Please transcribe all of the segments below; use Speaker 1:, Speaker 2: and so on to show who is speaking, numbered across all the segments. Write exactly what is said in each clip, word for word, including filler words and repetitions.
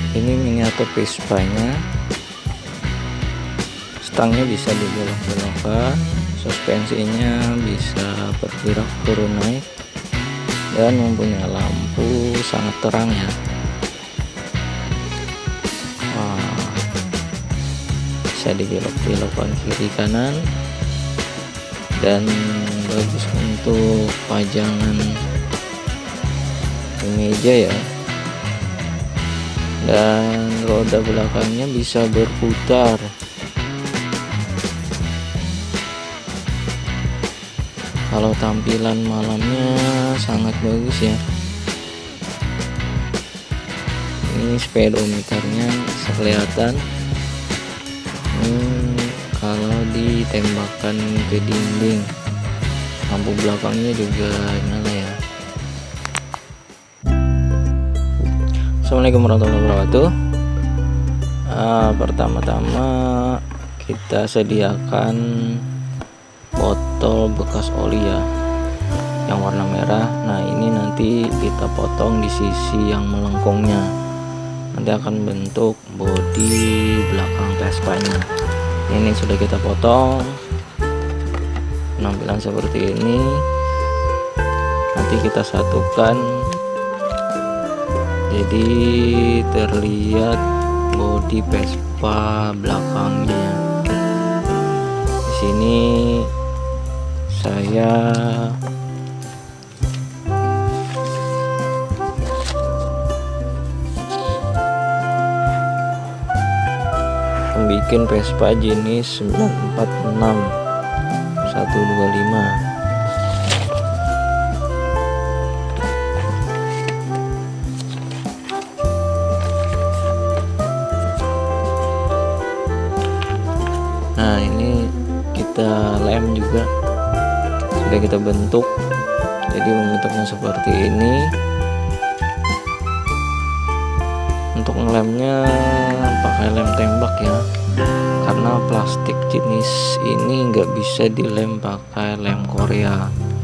Speaker 1: Ini miniatur Vespanya. Stangnya bisa dibelok-belokkan, suspensinya bisa bergerak turun naik, dan mempunyai lampu sangat terang ya. Wah, bisa dibelok-belokkan kiri kanan, dan bagus untuk pajangan meja ya. Dan roda belakangnya bisa berputar. Kalau tampilan malamnya sangat bagus ya. Ini speedometernya bisa kelihatan. Hmm, kalau ditembakkan ke dinding, lampu belakangnya juga nyala ya. Assalamualaikum warahmatullahi wabarakatuh. Uh, pertama-tama kita sediakan botol bekas oli ya, yang warna merah. Nah, ini nanti kita potong di sisi yang melengkungnya, nanti akan bentuk bodi belakang Vespanya. Ini sudah kita potong, penampilan seperti ini. Nanti kita satukan jadi terlihat bodi Vespa belakangnya. Di sini saya membuat Vespa jenis sembilan empat enam satu dua lima. Nah, ini kita lem juga sudah kita bentuk, jadi membentuknya seperti ini. Untuk ngelemnya pakai lem tembak ya, karena plastik jenis ini nggak bisa dilem pakai lem Korea,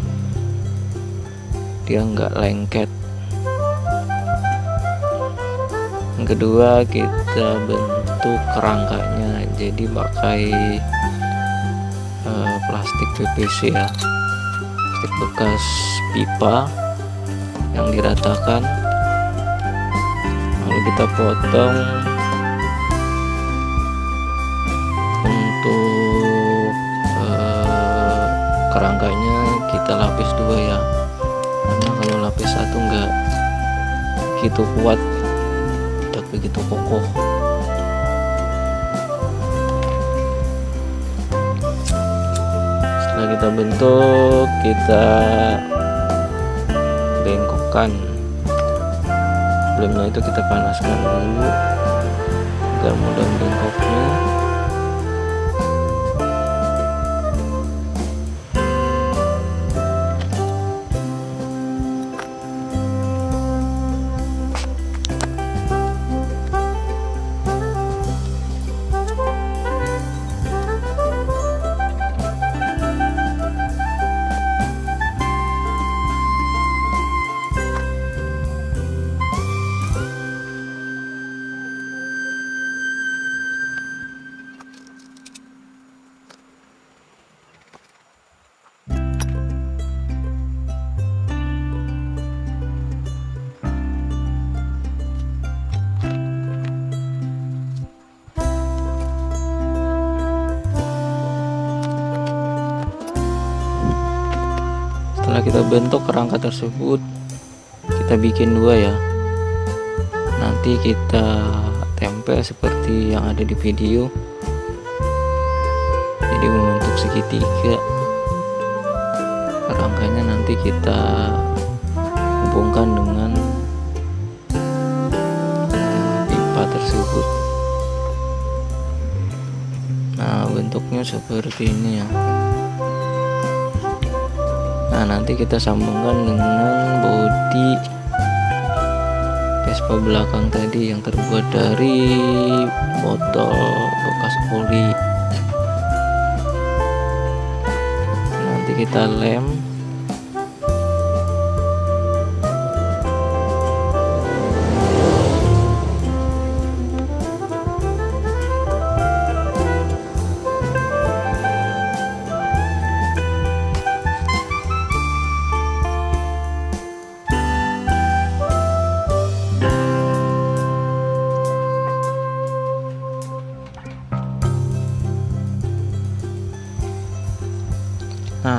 Speaker 1: dia nggak lengket. Yang kedua, kita bentuk kerangkanya, jadi pakai uh, plastik P V C ya, plastik bekas pipa yang diratakan, lalu kita potong. Untuk uh, kerangkanya kita lapis dua ya, karena kalau lapis satu nggak begitu kuat, tidak begitu kokoh. Setelah kita bentuk, kita bengkokkan. Sebelumnya itu kita panaskan dulu agar mudah bengkoknya. Setelah kita bentuk kerangka tersebut, kita bikin dua ya. Nanti kita tempel seperti yang ada di video, jadi membentuk segitiga. Kerangkanya nanti kita hubungkan dengan pipa tersebut. Nah, bentuknya seperti ini ya. Nah, nanti kita sambungkan dengan bodi Vespa belakang tadi yang terbuat dari botol bekas oli. Nanti kita lem.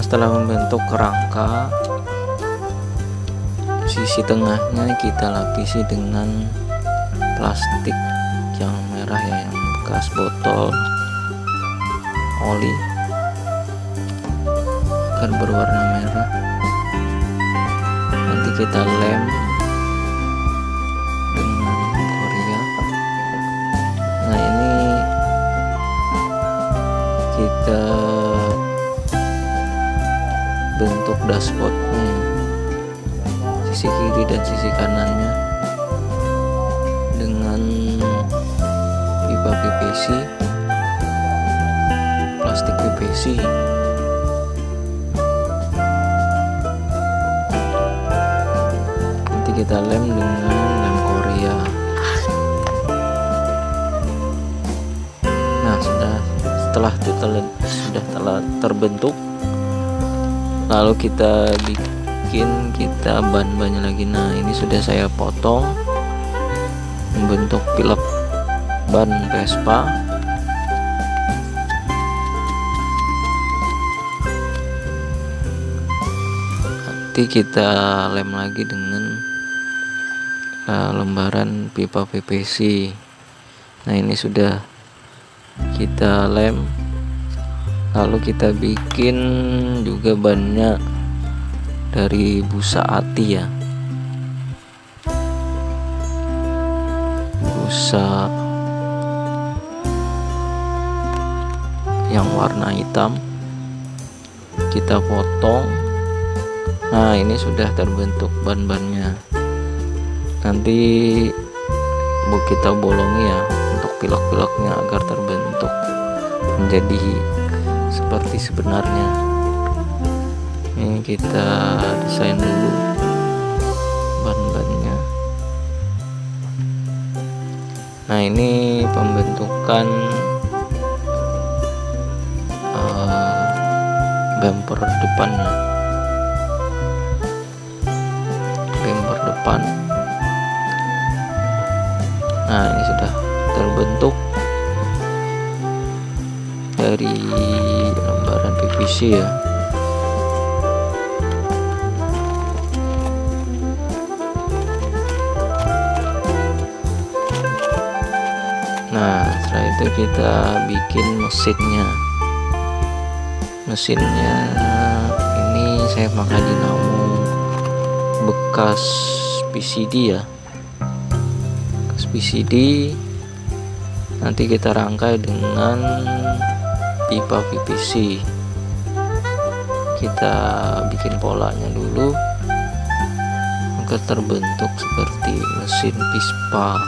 Speaker 1: setelah membentuk kerangka, sisi tengahnya kita lapisi dengan plastik yang merah ya, yang bekas botol oli agar berwarna merah. Nanti kita lem dengan Korea. Nah, ini kita bentuk dashboardnya, sisi kiri dan sisi kanannya dengan pipa P V C, plastik P V C. Nanti kita lem dengan lem Korea. Nah, sudah setelah sudah telah terbentuk, lalu kita bikin kita ban-bannya lagi. Nah, ini sudah saya potong membentuk pilek ban Vespa. Nanti kita lem lagi dengan uh, lembaran pipa P V C. Nah, ini sudah kita lem, lalu kita bikin juga bannya dari busa ati ya, busa yang warna hitam kita potong. Nah, ini sudah terbentuk ban-bannya. Nanti bu kita bolongi ya untuk pilek-pileknya agar terbentuk menjadi seperti sebenarnya. Ini kita desain dulu ban-bannya. Nah, ini pembentukan uh, bumper depannya, bumper depan. Nah, ini sudah terbentuk dari lembaran P V C ya. Nah, setelah itu kita bikin mesinnya. Mesinnya ini saya pakai dinamo bekas P C D ya, bekas P C D. Nanti kita rangkai dengan pipa P V C. Kita bikin polanya dulu agar terbentuk seperti mesin Vespa.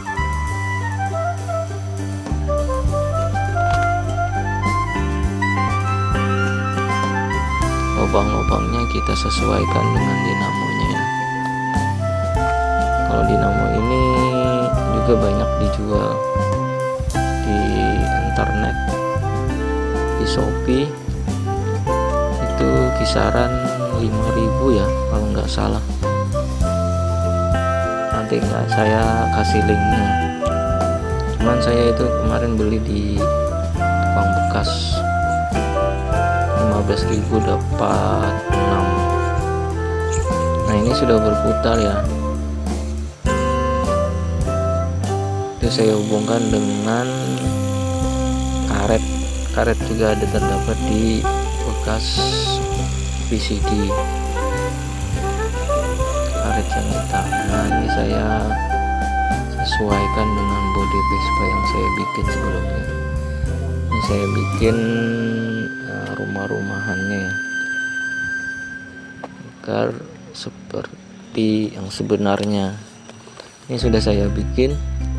Speaker 1: Lubang-lubangnya kita sesuaikan dengan dinamonya ya. Kalau dinamo ini juga banyak dijual di internet, di Shopee, itu kisaran lima ribu ya kalau nggak salah. Nanti nggak saya kasih linknya, cuman saya itu kemarin beli di tukang bekas lima belas ribu dapat enam. Nah, ini sudah berputar ya. Itu saya hubungkan dengan karet. Karet juga ada terdapat di bekas P C D, karet yang hitam. Nah, ini saya sesuaikan dengan bodi Vespa yang saya bikin sebelumnya. Ini saya bikin uh, rumah-rumahannya ya, agar seperti yang sebenarnya. Ini sudah saya bikin,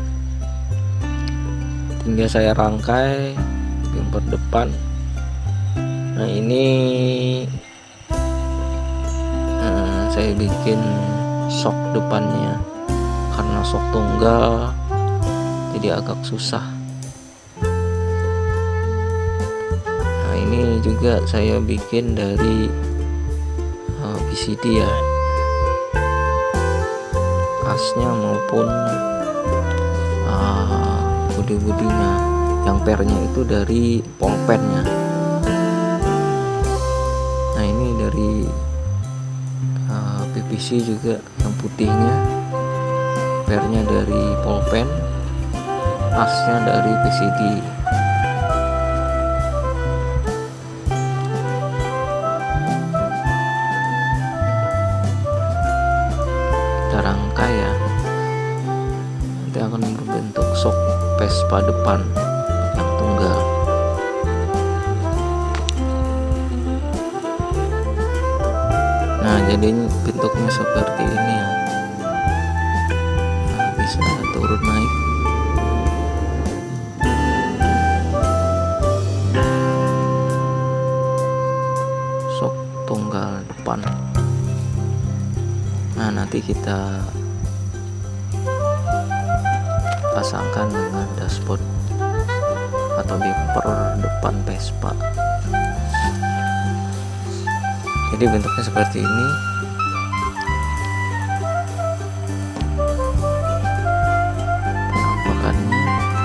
Speaker 1: tinggal saya rangkai bumper depan. Nah, ini uh, saya bikin sok depannya, karena sok tunggal jadi agak susah. Nah, ini juga saya bikin dari uh, P C D ya, asnya maupun uh, bodi-bodinya. Yang pernya itu dari polpennya. Nah, dari uh, P V C juga, yang putihnya pernya dari polpen, asnya dari P C D. Kita rangkai ya, nanti akan berbentuk sok Vespa depan yang tunggal. Nah, jadi bentuknya seperti ini ya. Nah, bisa turun naik. Sok tunggal depan. Nah, nanti kita pasangkan dengan dashboard atau bumper depan Vespa. Jadi bentuknya seperti ini. Penampakannya.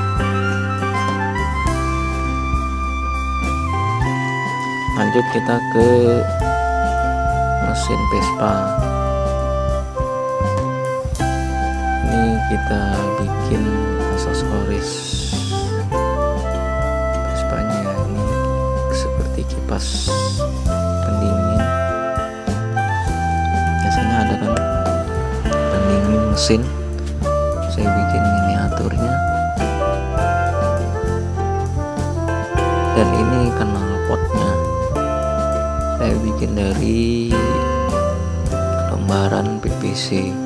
Speaker 1: Lanjut kita ke mesin Vespa. Ini kita bikin aksesoris Vespanya. Ini seperti kipas pendingin. Biasanya ada kan pendingin mesin, saya bikin miniaturnya. Dan ini knalpotnya saya bikin dari lembaran P V C.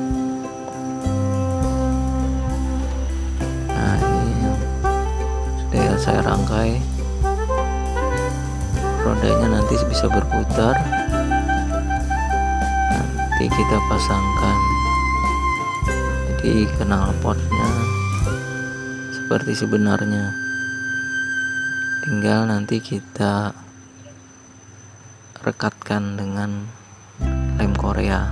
Speaker 1: Nah, ini yang sudah saya rangkai. Rodanya nanti bisa berputar. Nanti kita pasangkan. Jadi knalpotnya seperti sebenarnya, tinggal nanti kita rekatkan dengan lem Korea.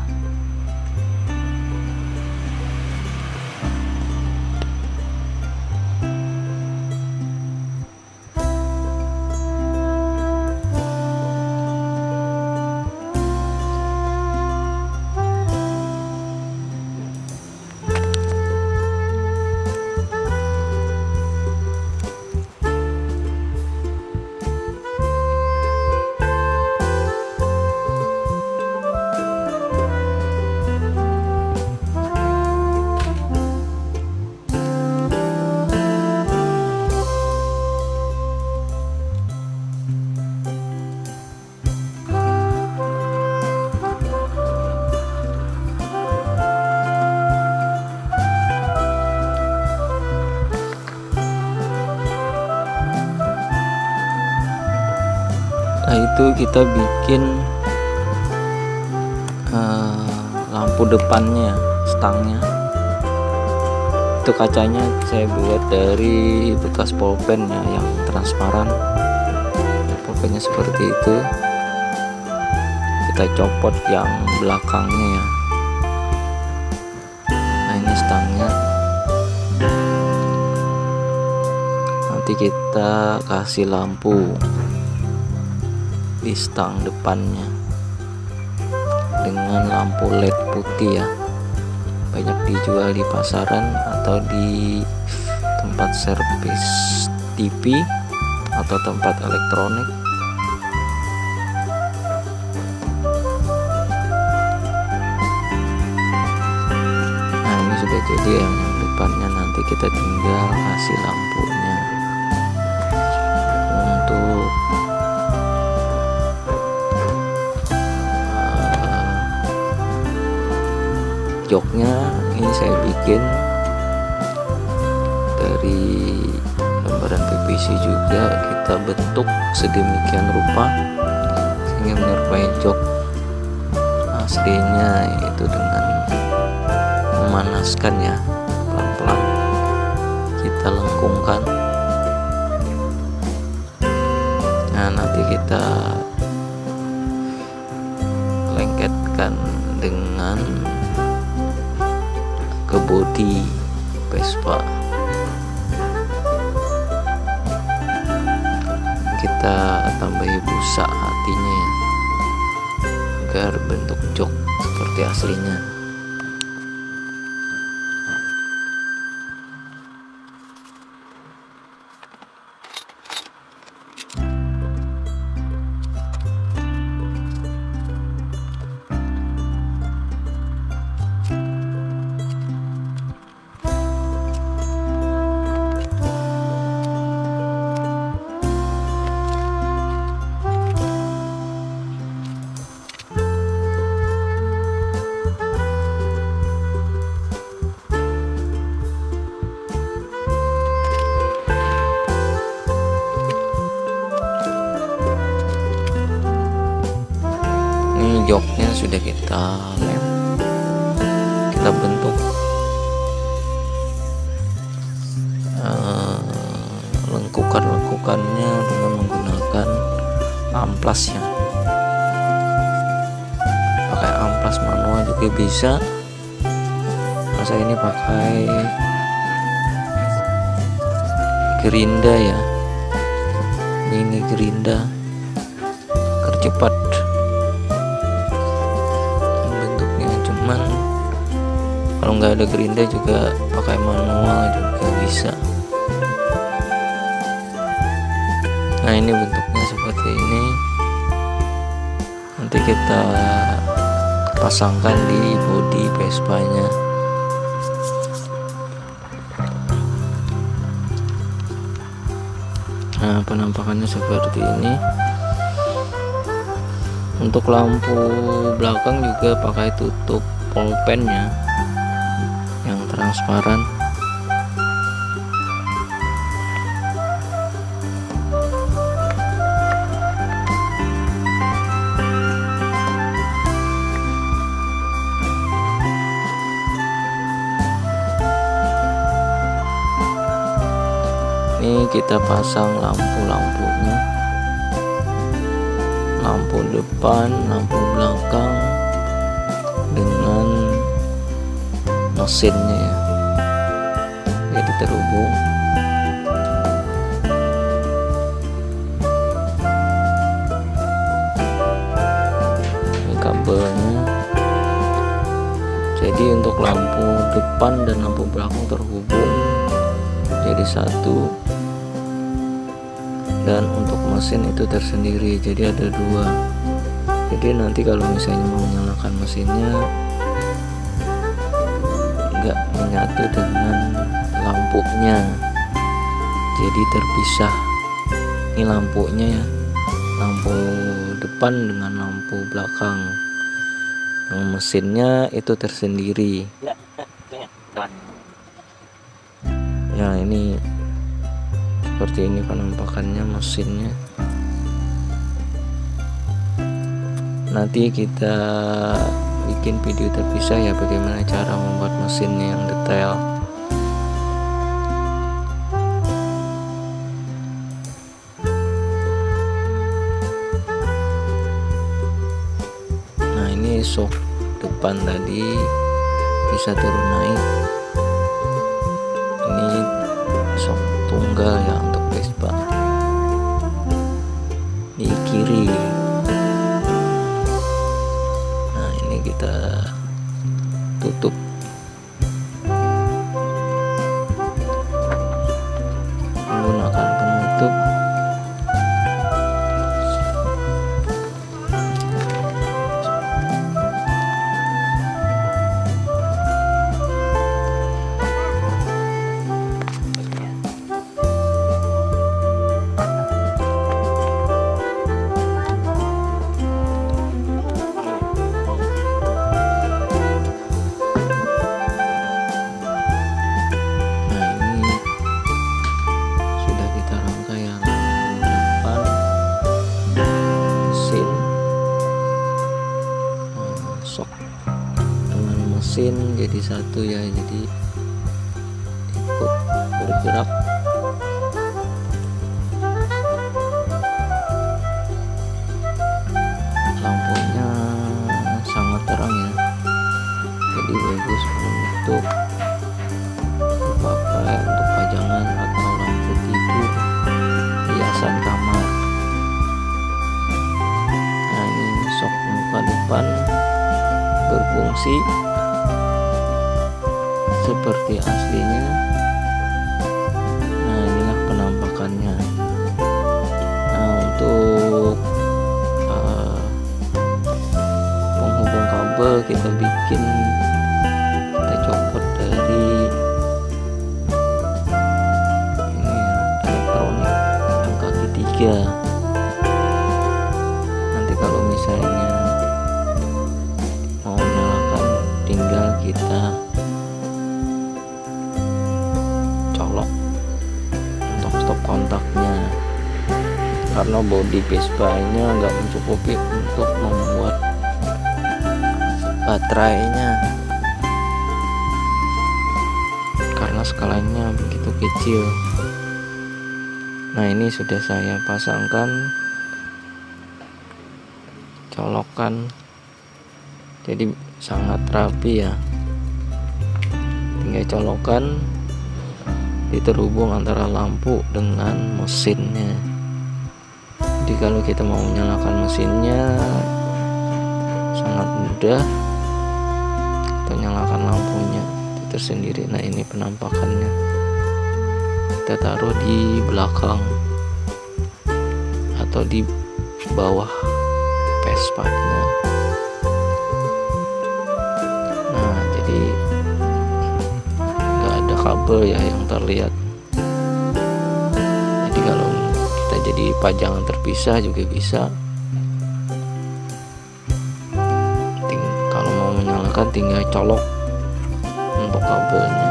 Speaker 1: Nah, itu kita bikin uh, lampu depannya, stangnya. Itu kacanya saya buat dari bekas polpen ya, yang transparan. Polpennya seperti itu. Kita copot yang belakangnya ya. Nah, ini stangnya. Nanti kita kasih lampu di stang depannya dengan lampu L E D putih ya. Banyak dijual di pasaran atau di tempat servis T V atau tempat elektronik. Nah, ini sudah jadi yang depannya, nanti kita tinggal kasih lampunya. Untuk joknya ini saya bikin dari lembaran P V C juga, kita bentuk sedemikian rupa sehingga menyerupai jok aslinya, yaitu dengan memanaskan ya, pelan-pelan kita lengkungkan. Nah, nanti kita lengketkan dengan ke bodi Vespa. Kita tambahi busa hatinya ya. agar bentuk jok seperti aslinya. Ini joknya sudah kita lem, kita bentuk uh, lengkukan-lengkukannya dengan menggunakan amplas ya. Pakai amplas manual juga bisa. Nah, saya ini pakai gerinda ya, mini gerinda kercepat. Kalau nggak ada gerinda juga pakai manual juga bisa. Nah, ini bentuknya seperti ini. Nanti kita pasangkan di bodi Vespa-nya. Nah, penampakannya seperti ini. Untuk lampu belakang juga pakai tutup pulpennya yang transparan. Ini kita pasang lampu-lampunya, lampu depan, lampu belakang dengan mesinnya ya, jadi terhubung. Ini kabelnya, jadi untuk lampu depan dan lampu belakang terhubung jadi satu, dan untuk mesin itu tersendiri, jadi ada dua. Jadi nanti kalau misalnya mau menyalakan mesinnya nggak menyatu dengan lampunya, jadi terpisah. Ini lampunya ya, lampu depan dengan lampu belakang. Yang mesinnya itu tersendiri. Ya, ini seperti ini penampakannya mesinnya. Nanti kita bikin video terpisah ya, bagaimana cara membuat mesinnya yang detail. Nah, ini sok depan tadi bisa turun naik. Ini sok tunggal ya untuk Vespa. Di kiri. Kita tutup menggunakan penutup. Mesin jadi satu ya, jadi ikut bergerak. Lampunya sangat terang ya, jadi bagus untuk dipakai untuk pajangan atau lampu tidur, hiasan kamar. Nah, ini sok muka depan berfungsi seperti aslinya. Nah, inilah penampakannya. Nah, untuk uh, penghubung kabel kita bikin, kita copot dari ini ya, elektronik yang kaki tiga. Nanti kalau misalnya mau nyalakan, tinggal kita colok untuk stop kontaknya, karena bodi Vespa nya nggak mencukupi untuk membuat baterainya, karena skalanya begitu kecil. Nah, ini sudah saya pasangkan colokan, jadi sangat rapi ya. Tinggal colokan, diterhubung antara lampu dengan mesinnya. Jadi kalau kita mau menyalakan mesinnya sangat mudah, atau nyalakan lampunya itu tersendiri. Nah, ini penampakannya, kita taruh di belakang atau di bawah Vespa-nya. Nah, jadi nggak ada kabel ya yang terlihat. Jadi kalau kita jadi pajangan terpisah juga bisa. Ting kalau mau menyalakan tinggal colok untuk kabelnya,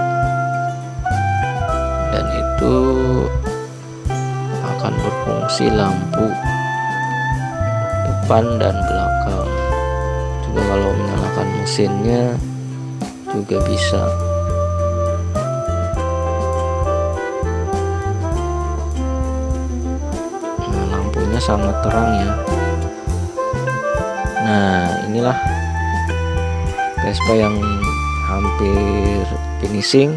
Speaker 1: dan itu akan berfungsi lampu depan dan belakang. Juga kalau menyalakan mesinnya juga bisa. Nah, lampunya sangat terang ya. Nah, inilah Vespa yang hampir finishing,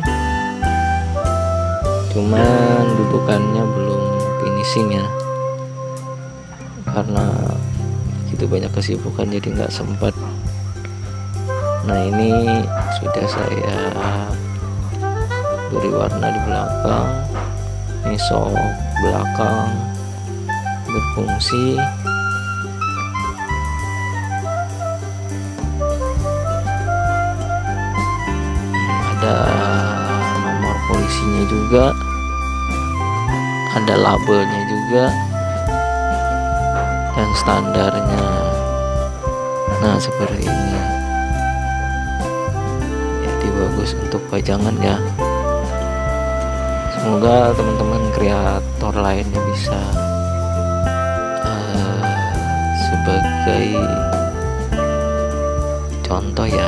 Speaker 1: cuman dudukannya belum finishing ya, karena begitu banyak kesibukan jadi nggak sempat. Nah, ini sudah saya beri warna di belakang. Ini sok belakang berfungsi. Ada nomor polisinya juga, ada labelnya juga, dan standarnya. Nah, seperti ini. Jadi bagus untuk pajangan ya. Semoga teman-teman kreator lainnya bisa uh, sebagai contoh ya.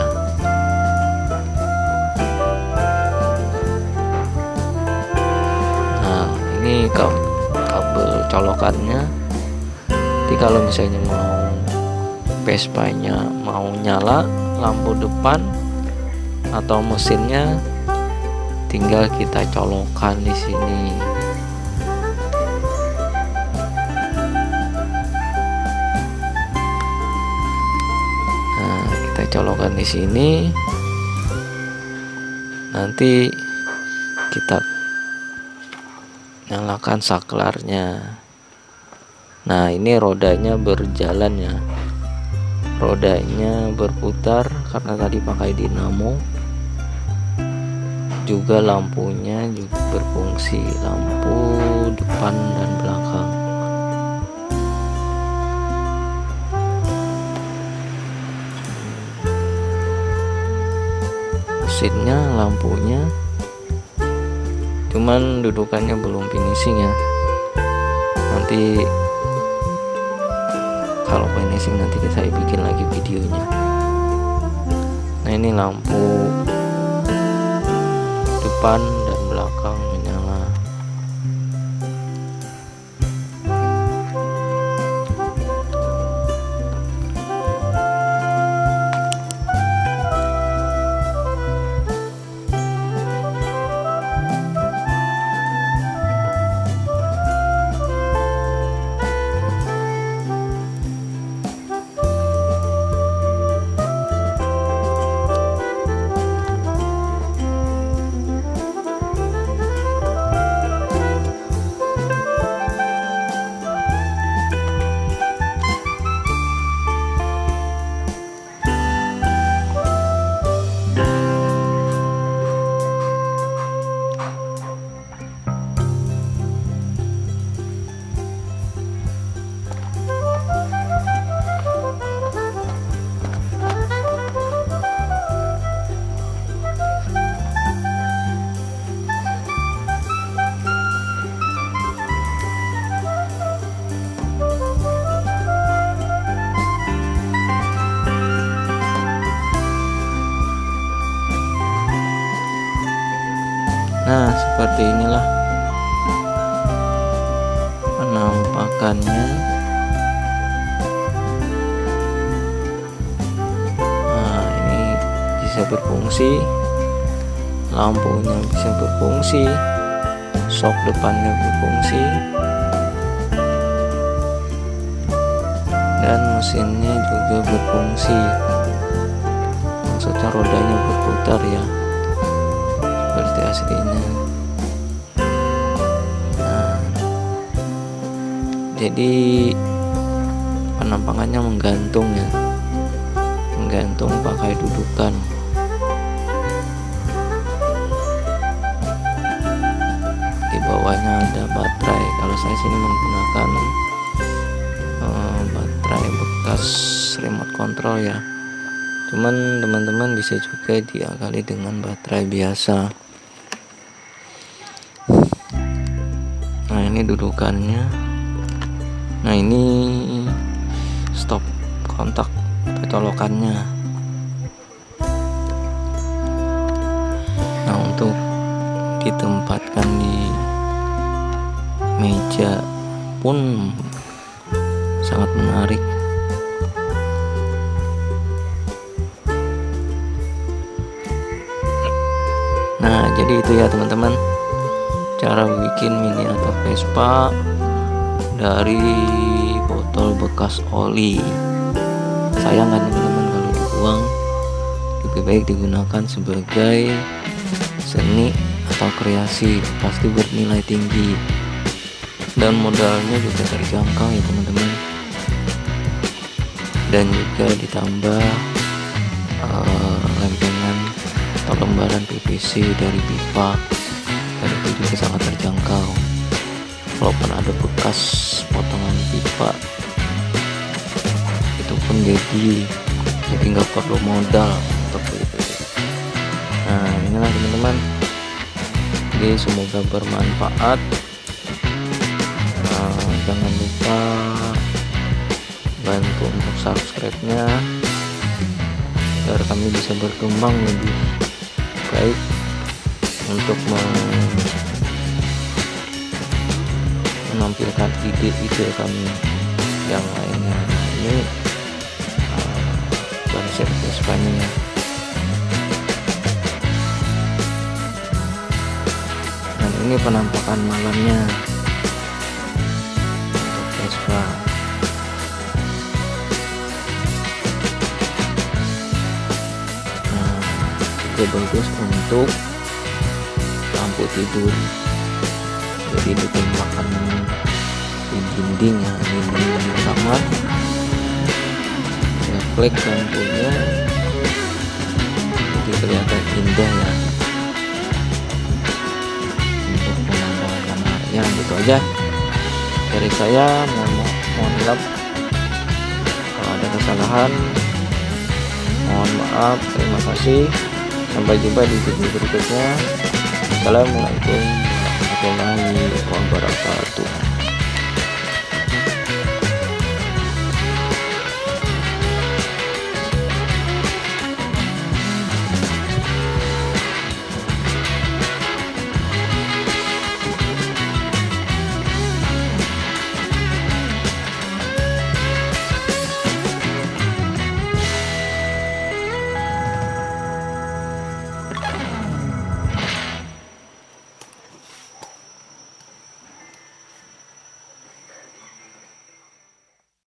Speaker 1: Nah, ini kabel colokannya. Jadi kalau misalnya mau Vespa-nya mau nyala lampu depan atau mesinnya, tinggal kita colokan di sini. Nah, kita colokan di sini. Nanti kita nyalakan saklarnya. Nah, ini rodanya berjalan ya. Rodanya berputar karena tadi pakai dinamo. Juga lampunya juga berfungsi, lampu depan dan belakang. Mesinnya, lampunya, cuman dudukannya belum finishing ya. Nanti kalau finishing nanti kita bikin lagi videonya. Nah, ini lampu depan dan belakang menyala. Nah, seperti inilah penampakannya. Nah, ini bisa berfungsi, lampunya bisa berfungsi, sok depannya berfungsi, dan mesinnya juga berfungsi, maksudnya rodanya berputar ya, seperti aslinya. Nah, jadi penampangannya menggantung ya, menggantung pakai dudukan. Di bawahnya ada baterai. Kalau saya sini menggunakan uh, baterai bekas remote control ya, cuman teman-teman bisa juga diakali dengan baterai biasa. Nah, ini dudukannya. Nah, ini stop kontak atau colokannya. Nah, untuk ditempatkan di meja pun sangat menarik. Nah, jadi itu ya teman-teman, cara bikin mini atau Vespa dari botol bekas oli. Sayang kan teman-teman kalau dibuang, lebih baik digunakan sebagai seni atau kreasi, pasti bernilai tinggi dan modalnya juga terjangkau ya teman-teman. Dan juga ditambah uh, lempengan atau lembaran P V C dari pipa, dan itu juga sangat terjangkau. Walaupun ada bekas potongan pipa, itu pun jadi jadi nggak perlu modal untuk itu. Nah, inilah teman-teman, jadi semoga bermanfaat. Nah, jangan lupa bantu untuk subscribe-nya agar kami bisa berkembang lebih baik untuk menampilkan ide-ide kami yang lainnya. Ini uh, konsep Vespanya. Dan ini penampakan malamnya untuk Vespa. Nah, juga bagus untuk lampu tidur. Jadi ditembakkan di dinding ya, dinding di kamar, refleks lampunya jadi kelihatan indah ya untuk menambahkan area. Gitu aja dari saya. Mohon mohon maaf kalau ada kesalahan, mohon maaf. Terima kasih, sampai jumpa di video berikutnya. Assalamualaikum warahmatullahi wabarakatuh.